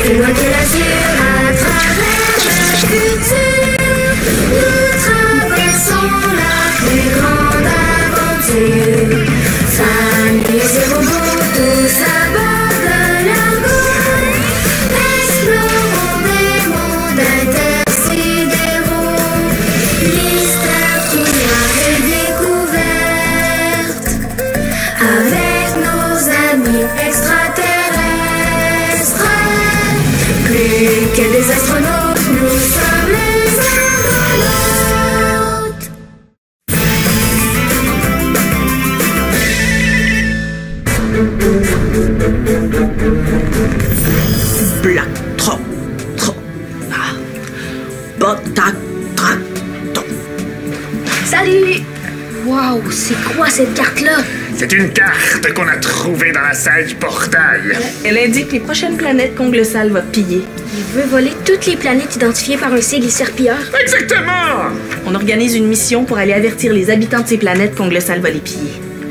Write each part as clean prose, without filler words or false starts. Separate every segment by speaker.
Speaker 1: plus loin que l'azur, à travers le futur, nous traversons la plus grande aventure. Famille et robots, tous à bord de l'argot, explorons des mondes intersidéraux, mystères, trouvailles et découvertes, avec nos amis extraterrestres. Plus que des astronautes, nous sommes les argonautes.
Speaker 2: Black, trop. Ah. Botac, trac, top.
Speaker 3: Salut! Waouh, c'est quoi cette carte-là?
Speaker 4: C'est une carte qu'on a trouvée dans la salle du portail.
Speaker 5: Elle indique les prochaines planètes qu'Onglesal va piller.
Speaker 3: Il veut voler toutes les planètes identifiées par un sigle serpilleur.
Speaker 4: Exactement!
Speaker 5: On organise une mission pour aller avertir les habitants de ces planètes qu'Onglesal va les piller.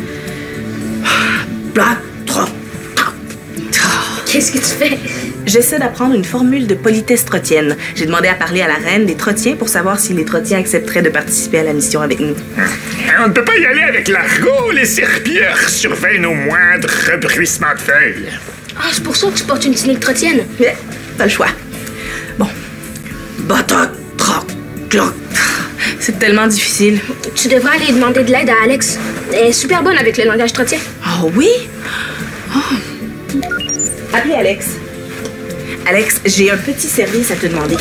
Speaker 2: Black, trop.
Speaker 3: Qu'est-ce que tu fais?
Speaker 5: J'essaie d'apprendre une formule de politesse trotienne. J'ai demandé à parler à la reine des Trotiens pour savoir si les Trotiens accepteraient de participer à la mission avec nous.
Speaker 4: On ne peut pas y aller avec l'argot. Les serpilleurs surveillent nos moindres bruissements de feuilles.
Speaker 3: Ah, c'est pour ça que tu portes une tunique trotienne.
Speaker 5: Mais t'as le choix. Bon,
Speaker 2: Botac, trac, cloc.
Speaker 5: c'est tellement difficile.
Speaker 3: Tu devrais aller demander de l'aide à Alex. Elle est super bonne avec le langage trotien.
Speaker 5: Oh oui? Oh. Appelez Alex. Alex, j'ai un petit service à te demander.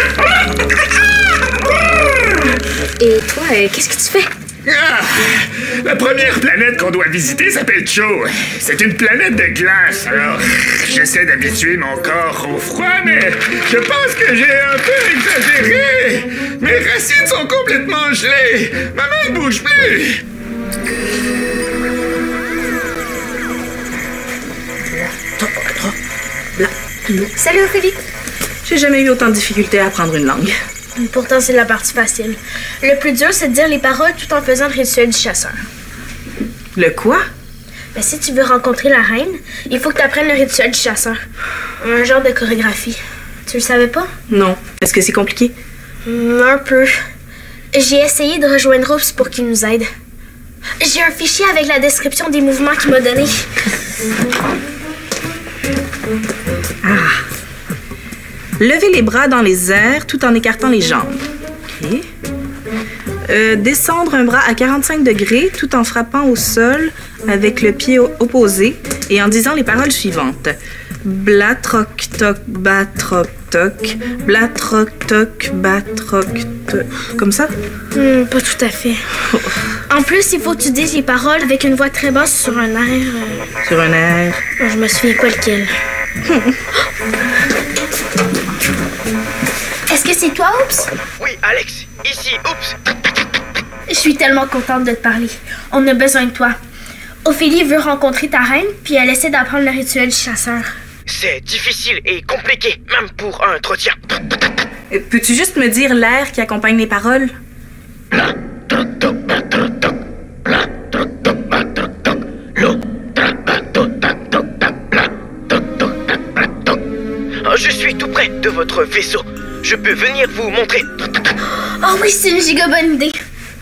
Speaker 3: Et toi, qu'est-ce que tu fais?
Speaker 4: Ah, la première planète qu'on doit visiter s'appelle Cho. C'est une planète de glace, alors j'essaie d'habituer mon corps au froid, mais je pense que j'ai un peu exagéré. Mes racines sont complètement gelées. Ma main ne bouge plus.
Speaker 3: Salut Ophélie.
Speaker 5: J'ai jamais eu autant de difficultés à apprendre une langue.
Speaker 6: Pourtant, c'est la partie facile. Le plus dur, c'est de dire les paroles tout en faisant le rituel du chasseur.
Speaker 5: Le quoi?
Speaker 6: Mais si tu veux rencontrer la reine, il faut que tu apprennes le rituel du chasseur. Un genre de chorégraphie. Tu le savais pas?
Speaker 5: Non. Est-ce que c'est compliqué?
Speaker 6: Un peu. J'ai essayé de rejoindre Oops pour qu'il nous aide. J'ai un fichier avec la description des mouvements qu'il m'a donné.
Speaker 5: Levez les bras dans les airs tout en écartant les jambes. OK. Descendre un bras à 45 degrés tout en frappant au sol avec le pied opposé et en disant les paroles suivantes. Blatroc toc batroc toc, blatroc toc batroc toc. Comme ça?
Speaker 6: Pas tout à fait. En plus, il faut que tu dises les paroles avec une voix très basse sur un air.
Speaker 5: Sur un air.
Speaker 6: Je me souviens pas lequel. Est-ce que c'est toi, Oops?
Speaker 7: Oui, Alex, ici, Oops.
Speaker 6: Je suis tellement contente de te parler. On a besoin de toi. Ophélie veut rencontrer ta reine, puis elle essaie d'apprendre le rituel du chasseur.
Speaker 7: C'est difficile et compliqué, même pour un trotien.
Speaker 5: Peux-tu juste me dire l'air qui accompagne les paroles?
Speaker 7: Je suis tout près de votre vaisseau. Je peux venir vous montrer.
Speaker 6: Oh oui, c'est une giga bonne idée.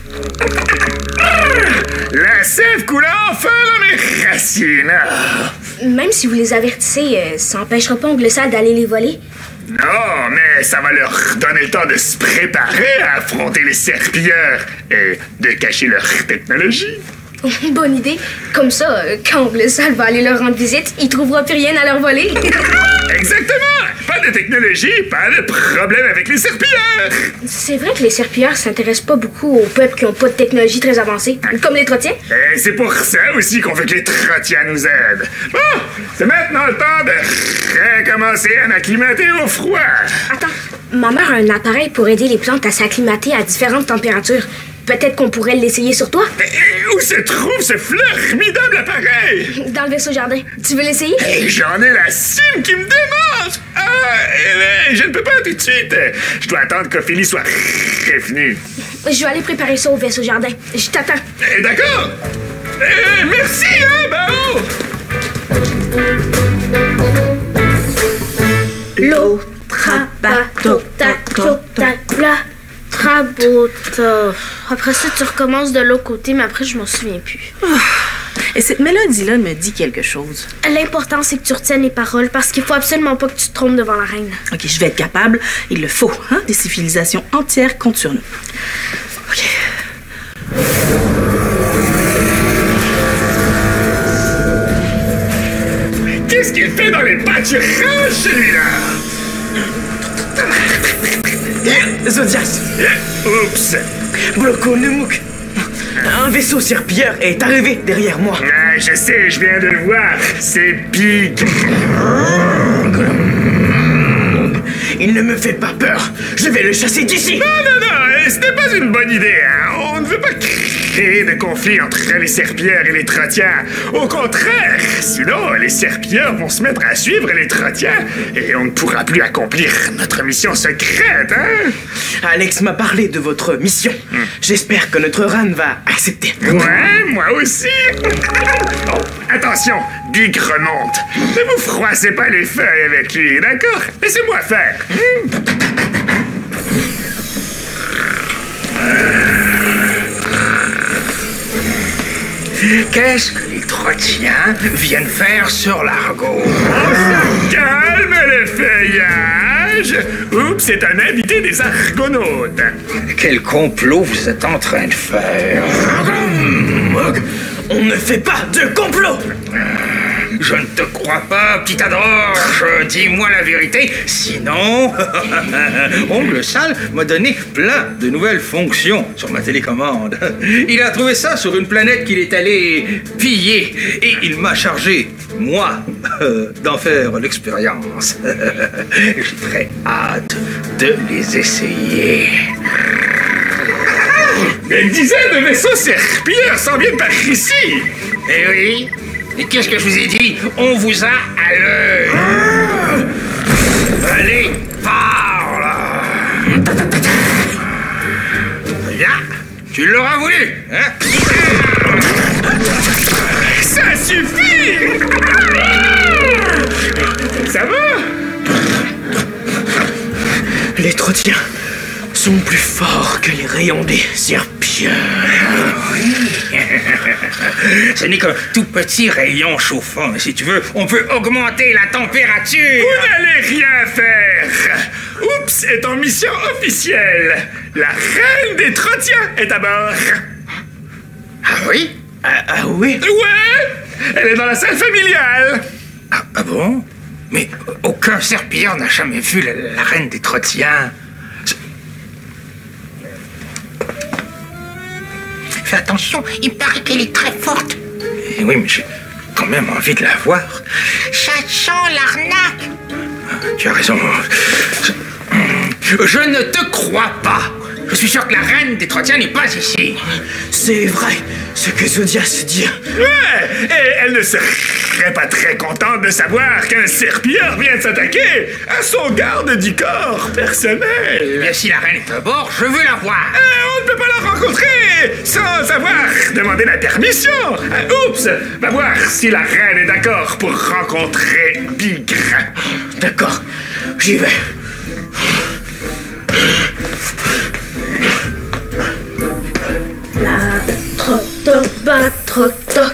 Speaker 4: La sève coule enfin dans mes racines.
Speaker 3: Même si vous les avertissez, ça n'empêchera pas Onglesal d'aller les voler.
Speaker 4: Non, mais ça va leur donner le temps de se préparer à affronter les serpilleurs et de cacher leur technologie.
Speaker 3: Bonne idée. Comme ça, quand Onglesal va aller leur rendre visite, il trouvera plus rien à leur voler.
Speaker 4: Exactement! Pas de technologie, pas de problème avec les serpilleurs!
Speaker 3: C'est vrai que les serpilleurs s'intéressent pas beaucoup aux peuples qui ont pas de technologie très avancée, comme les trotiens.
Speaker 4: Et c'est pour ça aussi qu'on veut que les trotiens nous aident. Bon, c'est maintenant le temps de recommencer à m'acclimater au froid.
Speaker 3: Attends, ma mère a un appareil pour aider les plantes à s'acclimater à différentes températures. Peut-être qu'on pourrait l'essayer sur toi?
Speaker 4: Et où se trouve ce formidable appareil?
Speaker 3: Dans le vaisseau jardin. Tu veux l'essayer?
Speaker 4: J'en ai la cime qui me démange! Je ne peux pas tout de suite. Je dois attendre qu'Ophélie soit revenue.
Speaker 3: Je vais aller préparer ça au vaisseau jardin. Je t'attends.
Speaker 4: D'accord! Merci, hein, Bao!
Speaker 3: Après ça, tu recommences de l'autre côté, mais après, je m'en souviens plus.
Speaker 5: Et cette mélodie-là me dit quelque chose.
Speaker 3: L'important, c'est que tu retiennes les paroles parce qu'il faut absolument pas que tu te trompes devant la reine.
Speaker 5: OK, je vais être capable. Il le faut, hein? Des civilisations entières comptent sur nous. OK.
Speaker 4: Qu'est-ce qu'il fait dans les pâturages, celui-là?
Speaker 8: Zodias!
Speaker 4: Oups!
Speaker 8: Bloko Numuk! Un vaisseau serpilleur est arrivé derrière moi.
Speaker 4: Ah, je sais, je viens de le voir. C'est Big.
Speaker 8: Il ne me fait pas peur. Je vais le chasser d'ici.
Speaker 4: Non, ce n'est pas une bonne idée, hein. On ne veut pas créer de conflit entre les serpillères et les trottiens. Au contraire, sinon les serpillères vont se mettre à suivre les trottiens et on ne pourra plus accomplir notre mission secrète, hein.
Speaker 8: Alex m'a parlé de votre mission. J'espère que notre reine va accepter.
Speaker 4: Ouais, moi aussi. Oh, attention, Big remonte. Ne vous froissez pas les feuilles avec lui, d'accord? Laissez-moi faire.
Speaker 9: Qu'est-ce que les trottiens viennent faire sur l'Argo?
Speaker 4: Calme le feuillage. Oups, c'est un invité des Argonautes.
Speaker 9: Quel complot vous êtes en train de faire?
Speaker 8: On ne fait pas de complot.
Speaker 9: Je ne te crois pas, petite adroche. Dis-moi la vérité, sinon... Ongle Sale m'a donné plein de nouvelles fonctions sur ma télécommande. Il a trouvé ça sur une planète qu'il est allé piller et il m'a chargé, moi, d'en faire l'expérience. J'ai très hâte de les essayer.
Speaker 4: Une dizaine de vaisseaux serpillères s'en viennent par ici.
Speaker 9: Eh oui. Et qu'est-ce que je vous ai dit? On vous a à l'œil. Allez, par là. Bien, tu l'auras voulu, hein?
Speaker 4: Ça suffit. Ça va?
Speaker 8: Les trottiens sont plus forts que les rayons des serpillères.
Speaker 9: Ce n'est qu'un tout petit rayon chauffant, mais si tu veux, on peut augmenter la température.
Speaker 4: Vous n'allez rien faire. Oups est en mission officielle. La reine des trottiens est à bord.
Speaker 9: Ah oui?
Speaker 8: Ah oui?
Speaker 4: Ouais, elle est dans la salle familiale.
Speaker 9: Ah bon? Mais aucun serpilleur n'a jamais vu la reine des trottiens. Fais attention, il paraît qu'elle est très forte. Et oui, mais j'ai quand même envie de la voir. Ça sent l'arnaque. Tu as raison. Je ne te crois pas. Je suis sûr que la reine des trottiens n'est pas ici.
Speaker 8: C'est vrai, ce que Zodias dit.
Speaker 4: Ouais, et elle ne serait pas très contente de savoir qu'un serpilleur vient de s'attaquer à son garde du corps personnel.
Speaker 9: Eh bien, si la reine est à bord, je veux la voir.
Speaker 4: On ne peut pas la rencontrer sans avoir demandé la permission. Oups, va voir si la reine est d'accord pour rencontrer Bigre.
Speaker 8: D'accord, j'y vais.
Speaker 3: Troc.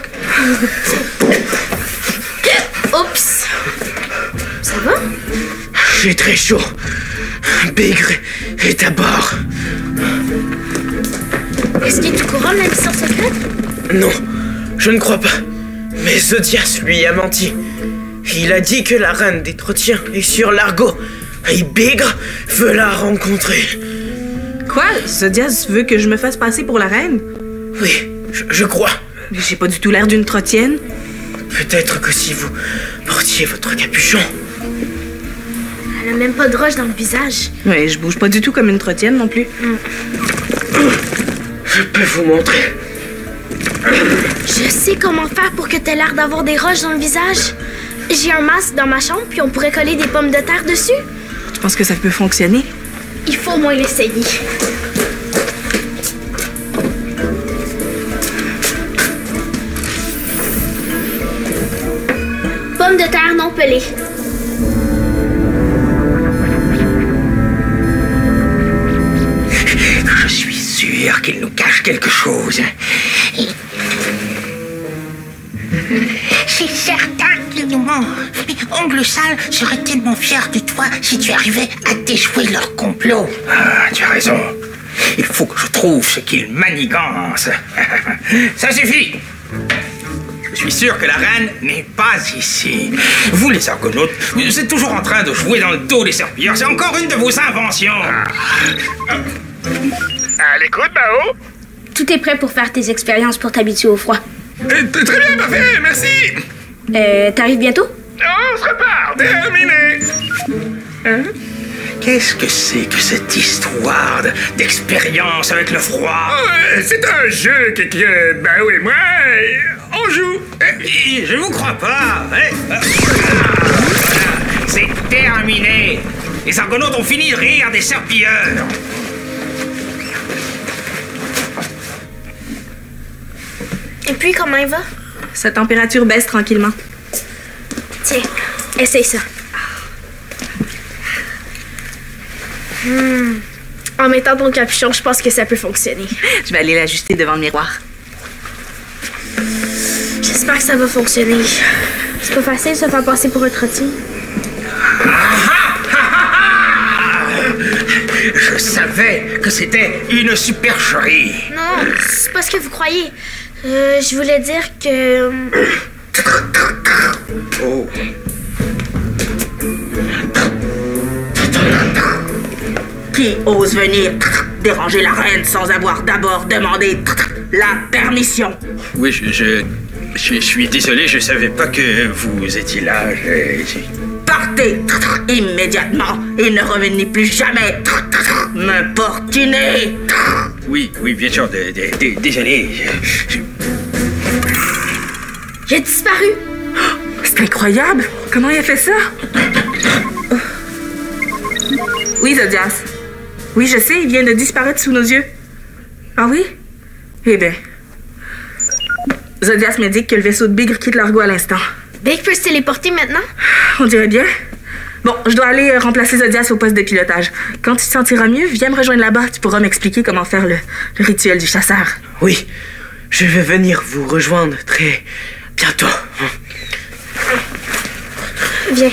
Speaker 3: Oups. Ça va?
Speaker 8: J'ai très chaud. Bigre est à bord.
Speaker 3: Est-ce que tu couronnes la mission secrète?
Speaker 8: Non, je ne crois pas. Mais Zodias lui a menti. Il a dit que la reine des trottiens est sur l'Argo. Et Bigre veut la rencontrer.
Speaker 5: Quoi? Zodias veut que je me fasse passer pour la reine?
Speaker 8: Oui, je crois.
Speaker 5: Mais j'ai pas du tout l'air d'une trottienne.
Speaker 8: Peut-être que si vous portiez votre capuchon.
Speaker 3: Elle a même pas de roche dans le visage.
Speaker 5: Ouais, je bouge pas du tout comme une trottienne non plus.
Speaker 8: Je peux vous montrer.
Speaker 3: Je sais comment faire pour que t'aies l'air d'avoir des roches dans le visage. J'ai un masque dans ma chambre, puis on pourrait coller des pommes de terre dessus.
Speaker 5: Tu penses que ça peut fonctionner?
Speaker 3: Il faut au moins l'essayer. Pommes de terre non pelées.
Speaker 9: Je suis dire qu'il nous cache quelque chose.
Speaker 10: C'est certain qu'il nous ment. Mais Ongle Sale serait tellement fier de toi si tu arrivais à déjouer leur complot.
Speaker 9: Ah, tu as raison. Il faut que je trouve ce qu'il manigance. Ça suffit. Je suis sûr que la reine n'est pas ici. Vous, les Argonautes, vous êtes toujours en train de jouer dans le dos des serpilleurs. C'est encore une de vos inventions.
Speaker 4: À l'écoute, Bao.
Speaker 6: Tout est prêt pour faire tes expériences pour t'habituer au froid.
Speaker 4: Très bien, parfait, merci.
Speaker 6: T'arrives bientôt?
Speaker 4: On se repart, terminé.
Speaker 9: Qu'est-ce que c'est que cette histoire d'expérience avec le froid?
Speaker 4: C'est un jeu que Bao et moi, on joue.
Speaker 9: Je vous crois pas. Voilà. C'est terminé. Les Argonautes ont fini de rire des serpilleurs.
Speaker 3: Et puis, comment il va?
Speaker 5: Sa température baisse tranquillement.
Speaker 3: Tiens, essaye ça. En mettant ton capuchon, je pense que ça peut fonctionner.
Speaker 5: Je vais aller l'ajuster devant le miroir.
Speaker 3: J'espère que ça va fonctionner. C'est pas facile de se faire passer pour un trottier.
Speaker 9: Je savais que c'était une supercherie.
Speaker 3: Non, c'est pas ce que vous croyez. Je voulais dire que...
Speaker 9: Oh.
Speaker 2: Qui ose venir déranger la reine sans avoir d'abord demandé la permission?
Speaker 9: Oui, je suis désolé, je savais pas que vous étiez là.
Speaker 2: Partez immédiatement et ne revenez plus jamais m'importuner.
Speaker 9: Oui, bien sûr, désolé.
Speaker 3: J'ai disparu.
Speaker 5: C'est incroyable! Comment il a fait ça? Oui, Zodias. Oui, je sais, il vient de disparaître sous nos yeux. Ah oui? Eh bien. Zodias m'indique que le vaisseau de Bigre quitte l'Argo à l'instant.
Speaker 3: Big peut se téléporter maintenant?
Speaker 5: On dirait bien. Bon, je dois aller remplacer Zodias au poste de pilotage. Quand tu te sentiras mieux, viens me rejoindre là-bas. Tu pourras m'expliquer comment faire le rituel du chasseur.
Speaker 8: Oui, je vais venir vous rejoindre très bientôt.
Speaker 3: Viens.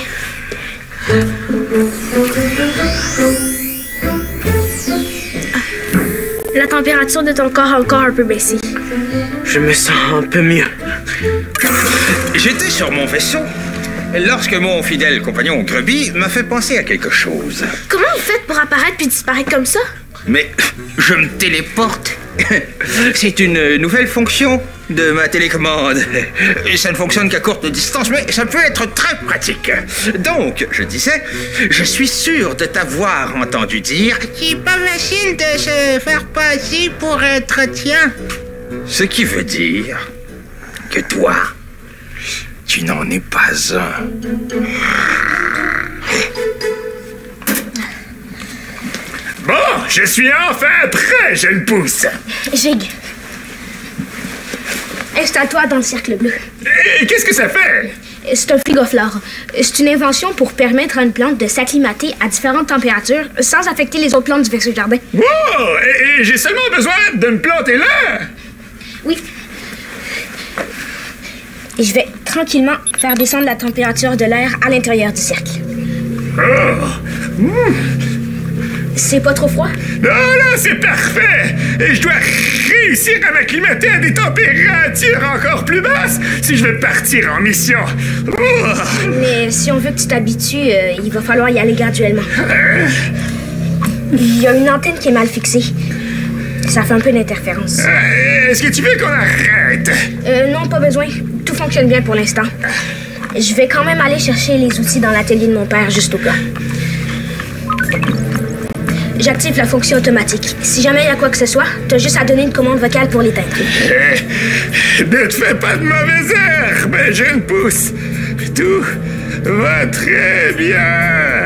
Speaker 3: La température de ton corps a encore un peu baissé.
Speaker 8: Je me sens un peu mieux.
Speaker 9: J'étais sur mon vaisseau lorsque mon fidèle compagnon Grubby m'a fait penser à quelque chose.
Speaker 3: Comment vous faites pour apparaître puis disparaître comme ça?
Speaker 9: Mais je me téléporte. C'est une nouvelle fonction de ma télécommande. Ça ne fonctionne qu'à courte distance, mais ça peut être très pratique. Donc, je disais, je suis sûr de t'avoir entendu dire...
Speaker 10: C'est pas facile de se faire passer pour un trotien.
Speaker 9: Ce qui veut dire que toi, tu n'en es pas un.
Speaker 4: Bon, je suis enfin prêt, jeune pousse.
Speaker 6: Jig. Installe-toi dans le cercle bleu.
Speaker 4: Et qu'est-ce que ça fait?
Speaker 6: C'est un frigoflore. C'est une invention pour permettre à une plante de s'acclimater à différentes températures sans affecter les autres plantes du vaisseau jardin.
Speaker 4: Wow! Et j'ai seulement besoin de me planter là?
Speaker 6: Oui. Et je vais tranquillement faire descendre la température de l'air à l'intérieur du cercle.
Speaker 4: Oh!
Speaker 6: C'est pas trop froid?
Speaker 4: Non, c'est parfait! Et je dois réussir à m'acclimater à des températures encore plus basses si je veux partir en mission. Oh!
Speaker 6: Mais si on veut que tu t'habitues, il va falloir y aller graduellement. Il y a une antenne qui est mal fixée. Ça fait un peu d'interférence.
Speaker 4: Est-ce que tu veux qu'on arrête?
Speaker 6: Non, pas besoin. Tout fonctionne bien pour l'instant. Je vais quand même aller chercher les outils dans l'atelier de mon père, juste au cas. J'active la fonction automatique. Si jamais il y a quoi que ce soit, t'as juste à donner une commande vocale pour l'éteindre.
Speaker 4: Ne te fais pas de mauvaises herbes, jeune pousse. Tout va très bien.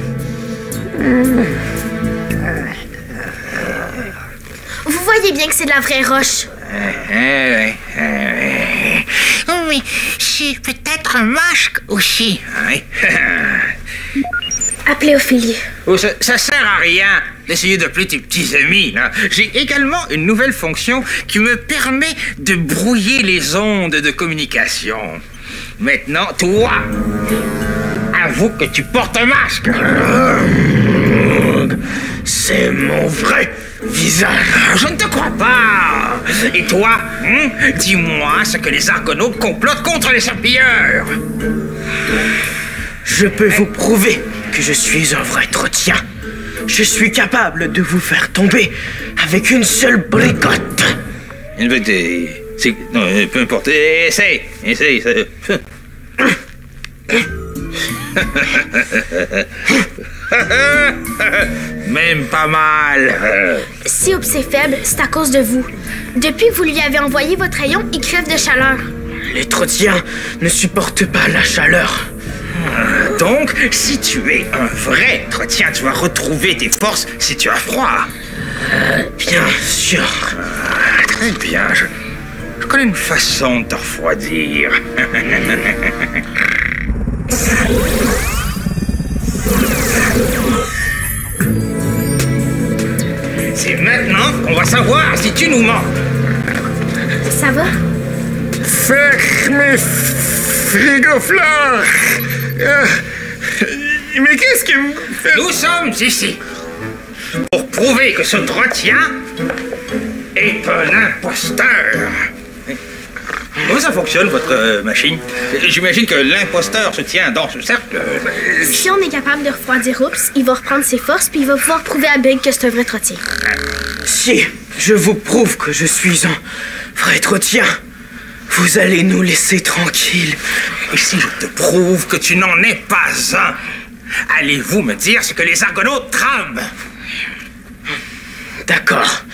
Speaker 3: Vous voyez bien que c'est de la vraie roche.
Speaker 10: Oui, c'est peut-être un masque aussi.
Speaker 6: Appelez Ophélie.
Speaker 9: Oh, ça sert à rien d'essayer d'appeler tes petits amis, là. J'ai également une nouvelle fonction qui me permet de brouiller les ondes de communication. Maintenant, toi, avoue que tu portes un masque.
Speaker 8: C'est mon vrai visage.
Speaker 9: Je ne te crois pas. Et toi, dis-moi ce que les Argonautes complotent contre les serpilleurs.
Speaker 8: Je peux vous prouver que je suis un vrai trotien. Je suis capable de vous faire tomber avec une seule bricotte.
Speaker 9: Non, peu importe. Essaye. Même pas mal.
Speaker 3: Si Oups est faible, c'est à cause de vous. Depuis que vous lui avez envoyé votre rayon, il crève de chaleur.
Speaker 8: Les trotiens ne supportent pas la chaleur.
Speaker 9: Donc, si tu es un vrai trotien, tu vas retrouver tes forces si tu as froid.
Speaker 8: Bien sûr.
Speaker 9: Très bien. Je connais une façon de te refroidir. C'est maintenant qu'on va savoir si tu nous mens.
Speaker 3: Ça va?
Speaker 4: Fermez frigoflore. Mais qu'est-ce que vous faites?
Speaker 9: Nous sommes ici pour prouver que ce trotien est un imposteur. Comment ça fonctionne, votre machine? J'imagine que l'imposteur se tient dans ce cercle.
Speaker 3: Si on est capable de refroidir Oups, il va reprendre ses forces puis il va pouvoir prouver à Big que c'est un vrai trottier.
Speaker 8: Si je vous prouve que je suis un vrai trotien, vous allez nous laisser tranquilles.
Speaker 9: Et si je te prouve que tu n'en es pas un, allez-vous me dire ce que les Argonautes trament?
Speaker 8: D'accord.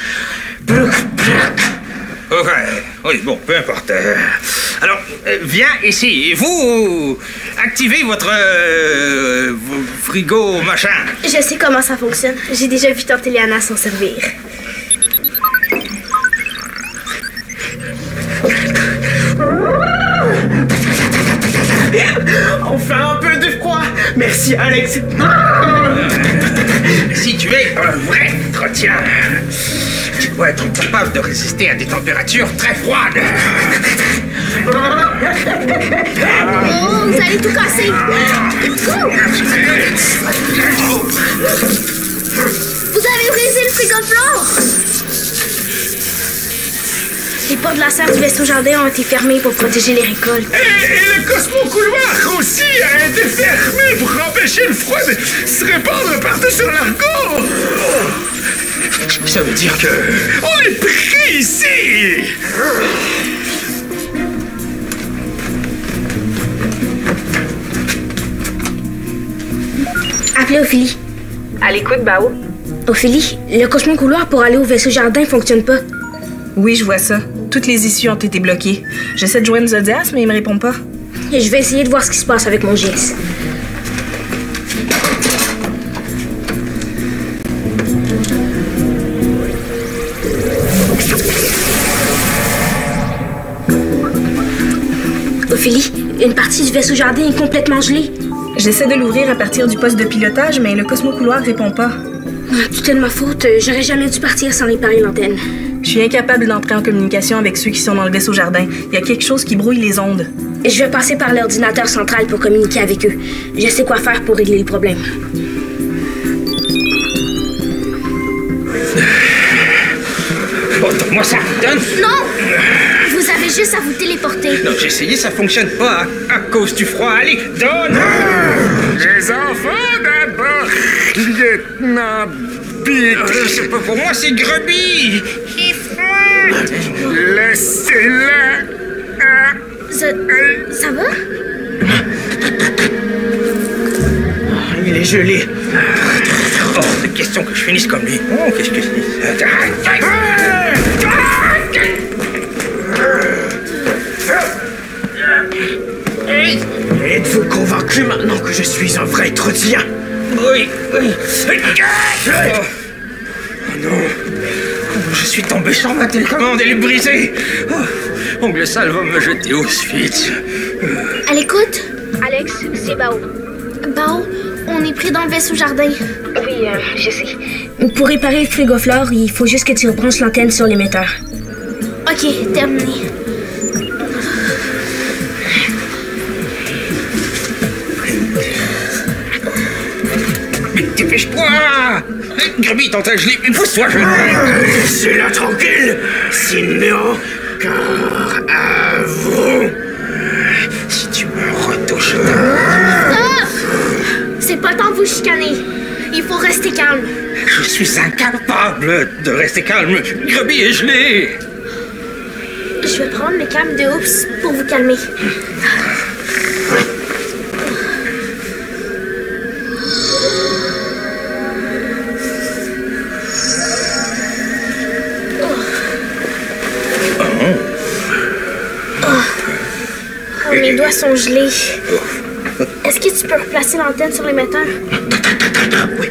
Speaker 9: Oui, bon, peu importe. Alors, viens ici. Et vous, activez votre frigo machin.
Speaker 3: Je sais comment ça fonctionne. J'ai déjà vu tante Eliana s'en servir.
Speaker 8: Enfin un peu de froid. Merci, Alex.
Speaker 9: Si tu es un vrai trotien, tu dois être capable de résister à des températures très froides.
Speaker 3: Oh, vous allez tout casser. Vous avez brisé le frigoflore. Les portes de la serre du vaisseau jardin ont été fermées pour protéger les récoltes.
Speaker 4: Et le cosmo-couloir aussi a été fermé pour empêcher le froid de se répandre partout sur l'Argo.
Speaker 9: Ça veut dire que...
Speaker 4: On est pris ici.
Speaker 3: Appelez Ophélie.
Speaker 5: À l'écoute, Bao.
Speaker 3: Ophélie, le cosmo-couloir pour aller au vaisseau jardin fonctionne pas.
Speaker 5: Oui, je vois ça. Toutes les issues ont été bloquées. J'essaie de joindre Zodias, mais il me répond pas.
Speaker 3: Et je vais essayer de voir ce qui se passe avec mon GS. Ophélie, une partie du vaisseau jardin est complètement gelée.
Speaker 5: J'essaie de l'ouvrir à partir du poste de pilotage, mais le cosmo-couloir répond pas.
Speaker 3: Tout est de ma faute. J'aurais jamais dû partir sans réparer l'antenne.
Speaker 5: Je suis incapable d'entrer en communication avec ceux qui sont dans le vaisseau jardin. Il y a quelque chose qui brouille les ondes.
Speaker 3: Je vais passer par l'ordinateur central pour communiquer avec eux. Je sais quoi faire pour régler le problème.
Speaker 9: Bon, donne-moi ça, donne!
Speaker 3: Non! Vous avez juste à vous téléporter.
Speaker 9: Non, j'ai essayé, ça fonctionne pas à cause du froid. Allez, donne!
Speaker 4: Les enfants d'abord, lieutenant Big.
Speaker 9: C'est pas pour moi, c'est Grubby!
Speaker 4: Laissez-la.
Speaker 3: Ça va?
Speaker 8: Il est gelé.
Speaker 9: Oh, c'est question que je finisse comme lui. Oh, qu'est-ce que c'est?
Speaker 8: Êtes-vous convaincu maintenant que je suis un vrai trotien?
Speaker 9: Oui. Oh non. Je suis tombé sur ma télécommande, elle est brisée. Oh, Ongle Sale va me jeter au suite.
Speaker 3: À l'écoute?
Speaker 6: Alex, c'est Bao.
Speaker 3: Bao, On est pris dans le vaisseau jardin.
Speaker 6: Oui, je sais. Pour réparer le frigoflore, il faut juste que tu rebranches l'antenne sur l'émetteur.
Speaker 3: OK, terminé.
Speaker 9: Mais dépêche-toi! Grubby, tente à geler, mais pousse-toi, je...
Speaker 8: Laissez-la tranquille, sinon, car à vous.
Speaker 9: Si tu me retouches...
Speaker 3: Ah! C'est pas temps de vous chicaner. Il faut rester calme.
Speaker 9: Je suis incapable de rester calme. Grubby est gelé.
Speaker 3: Je vais prendre mes câbles de Oups pour vous calmer. Oh, mes doigts sont gelés. Est-ce que tu peux replacer l'antenne sur l'émetteur?
Speaker 9: Oui.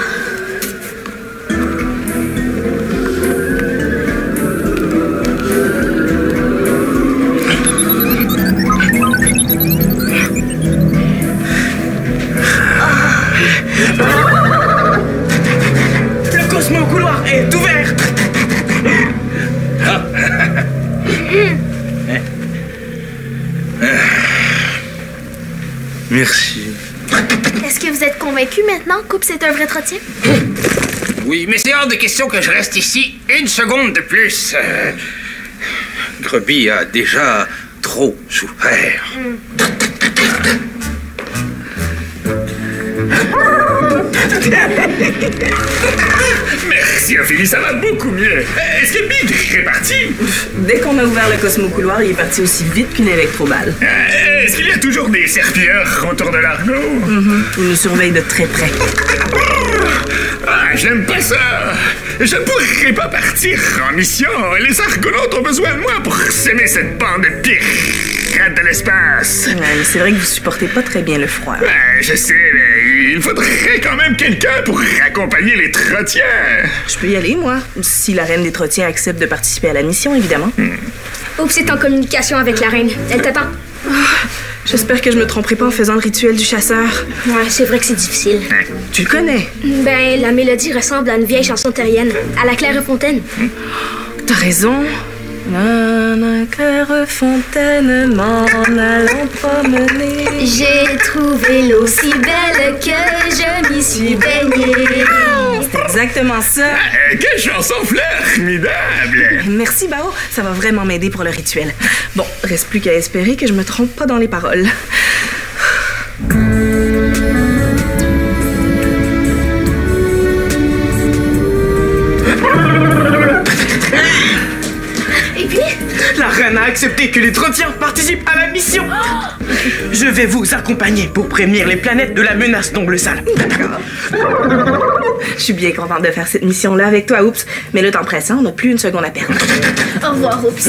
Speaker 8: Le Cosmo couloir est ouvert.
Speaker 9: Merci.
Speaker 3: Est-ce que vous êtes convaincu maintenant qu'Oups est un vrai trottier?
Speaker 9: Oui, mais c'est hors de question que je reste ici une seconde de plus. Grubby a déjà trop souffert. Merci Ophélie, ça va beaucoup mieux. Est-ce que Big est parti?
Speaker 5: Dès qu'on a ouvert le Cosmo couloir, il est parti aussi vite qu'une électroballe.
Speaker 4: Est-ce qu'il y a toujours des serpilleurs autour de l'Argo?
Speaker 5: Il nous surveille de très près.
Speaker 4: Ah, j'aime pas ça. Je pourrais pas partir en mission. Les Argonautes ont besoin de moi pour s'aimer cette bande de pirates de l'espace.
Speaker 5: Ouais, c'est vrai que vous supportez pas très bien le froid.
Speaker 4: Ouais, je sais, mais il faudrait quand même quelqu'un pour accompagner les trottiens.
Speaker 5: Je peux y aller, moi, si la reine des trottiens accepte de participer à la mission, évidemment.
Speaker 6: Oups est en communication avec la reine. Elle t'attend.
Speaker 5: J'espère que je me tromperai pas en faisant le rituel du chasseur.
Speaker 6: Ouais, c'est vrai que c'est difficile.
Speaker 5: Tu le connais?
Speaker 6: Ben, la mélodie ressemble à une vieille chanson terrienne, à la Clairefontaine.
Speaker 5: T'as raison. La Clairefontaine m'en allant promener.
Speaker 6: J'ai trouvé l'eau si belle que je m'y suis baignée.
Speaker 5: C'est exactement ça.
Speaker 4: Quelle chanson formidable.
Speaker 5: Merci, Bao. Ça va vraiment m'aider pour le rituel. Bon, reste plus qu'à espérer que je me trompe pas dans les paroles.
Speaker 3: Et puis?
Speaker 8: La reine a accepté que les trottiens participent à la mission. Je vais vous accompagner pour prévenir les planètes de la menace d'Ongle Sale.
Speaker 5: Je suis bien contente de faire cette mission-là avec toi, Oups. Mais le temps pressant, on n'a plus une seconde à perdre.
Speaker 3: Au revoir, Oups.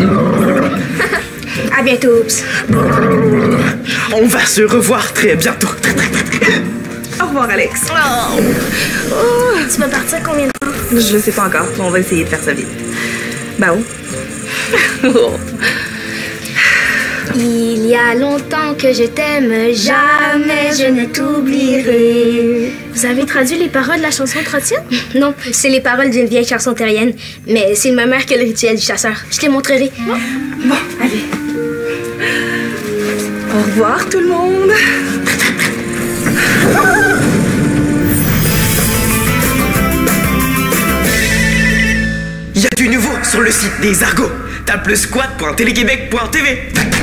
Speaker 6: À bientôt, Oups.
Speaker 8: On va se revoir très bientôt.
Speaker 5: Au revoir, Alex.
Speaker 3: Tu vas partir combien de temps?
Speaker 5: Je le sais pas encore. On va essayer de faire ça vite. Bao.
Speaker 6: Il y a longtemps que je t'aime, jamais je ne t'oublierai.
Speaker 3: Vous avez traduit les paroles de la chanson Trottienne?
Speaker 6: Non, c'est les paroles d'une vieille chanson terrienne, mais c'est le même air que le rituel du chasseur. Je te les montrerai.
Speaker 5: Bon, allez. Au revoir, tout le monde.
Speaker 8: Il y a du nouveau sur le site des Argos. Tape le squat.téléquébec.tv.